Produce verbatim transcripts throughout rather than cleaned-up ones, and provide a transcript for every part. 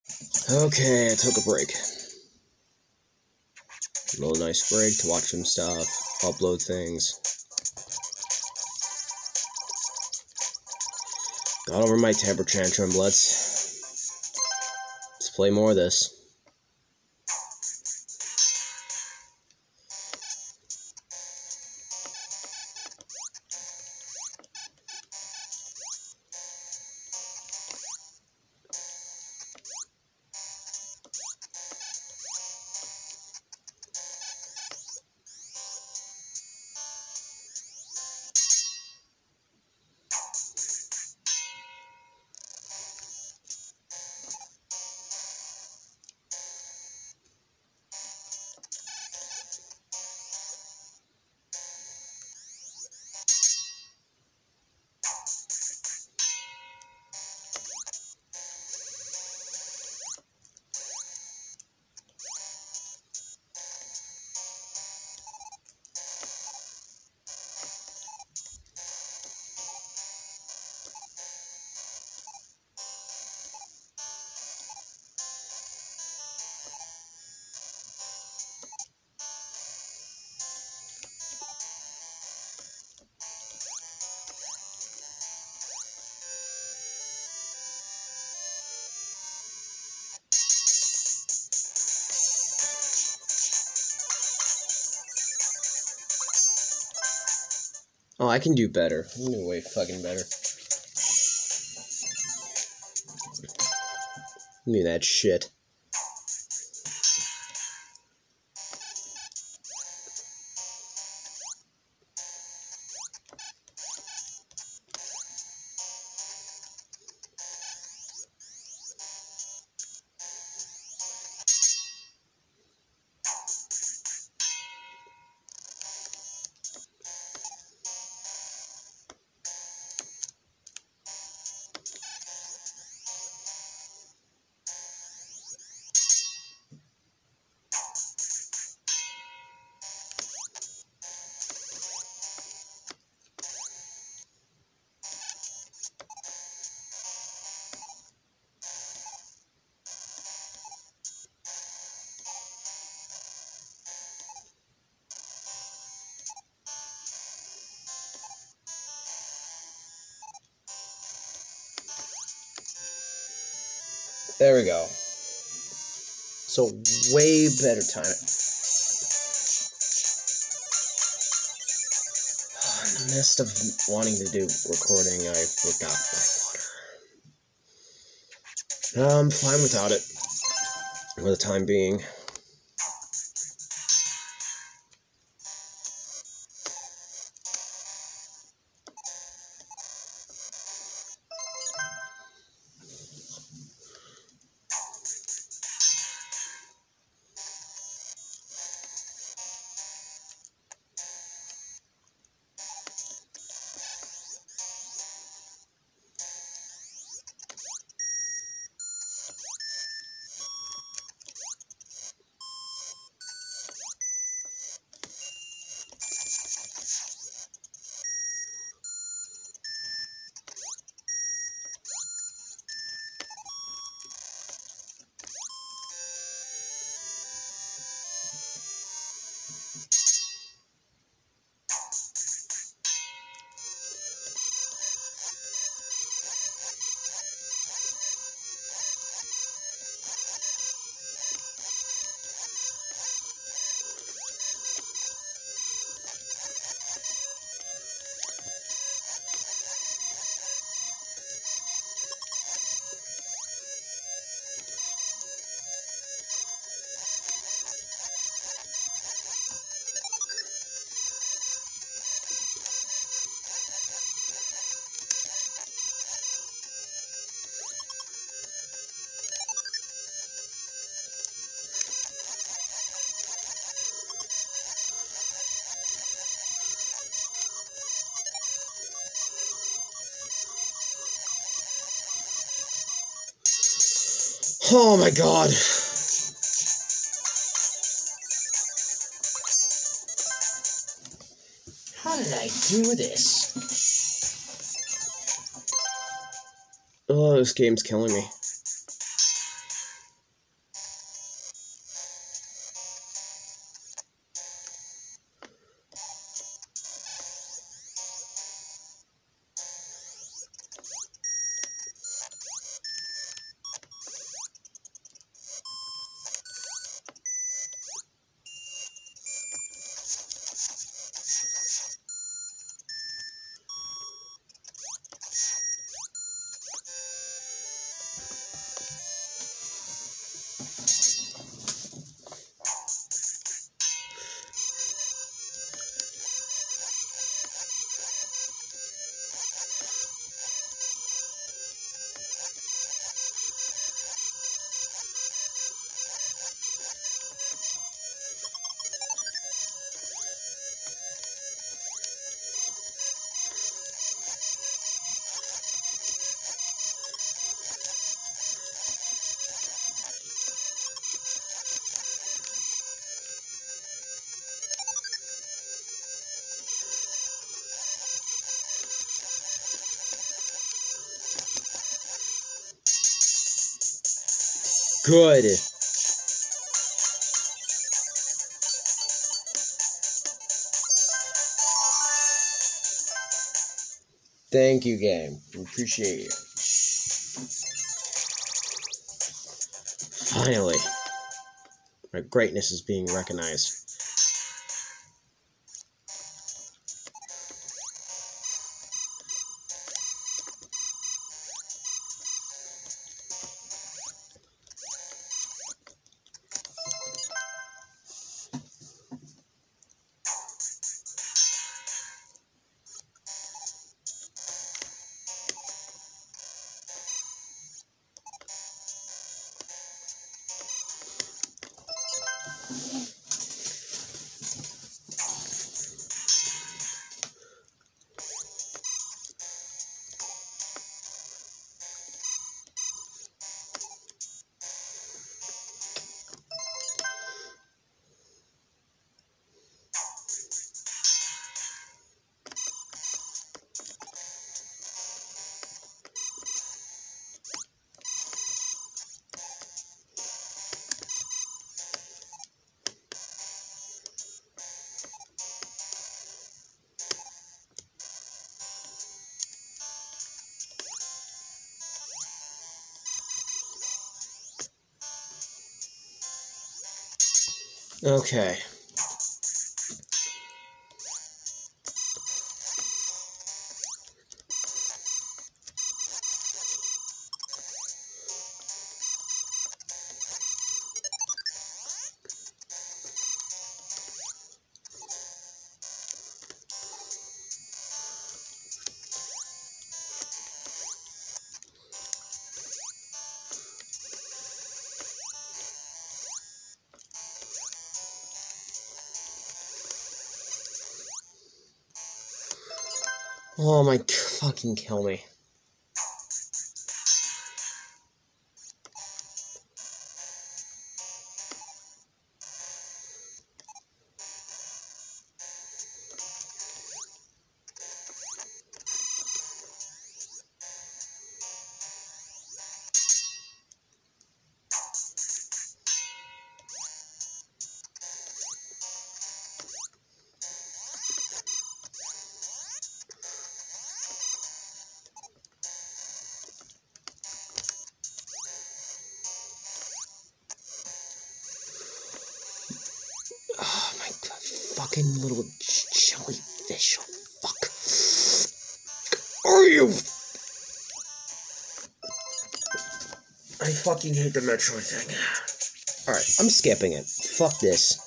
Okay, I took a break. A little nice break to watch some stuff, upload things. Got over my temper tantrum. Let's let's play more of this. Oh, I can do better. I can do way fucking better. Give me that shit. There we go. So, way better time. In the midst of wanting to do recording, I forgot my water. I'm fine without it. For the time being. Oh my god. How did I do this? Oh, this game's killing me. Good. Thank you, game. We appreciate you. Finally. My greatness is being recognized. Okay. Oh my, fucking kill me. Oh my god, fucking little jellyfish, fuck. Are you? I fucking hate the Metroid thing. Alright, I'm skipping it. Fuck this.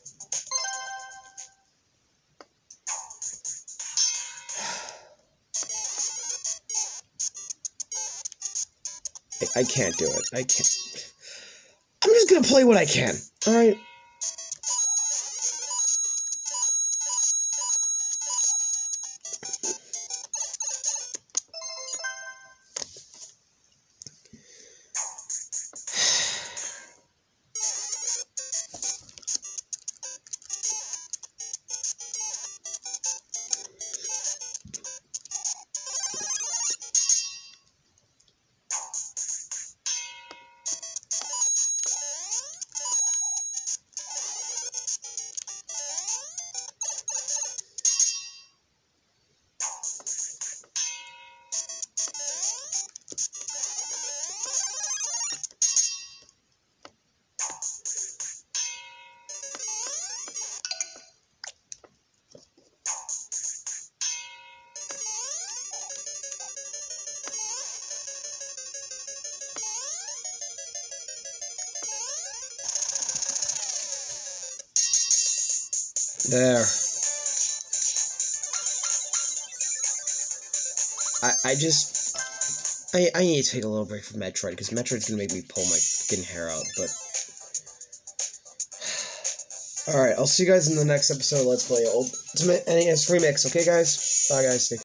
I, I can't do it. I can't. I'm just gonna play what I can. Alright? There. I, I just... I, I need to take a little break from Metroid, because Metroid's gonna make me pull my fucking hair out, but... Alright, I'll see you guys in the next episode of Let's Play Ultimate N E S Remix, okay guys? Bye guys, take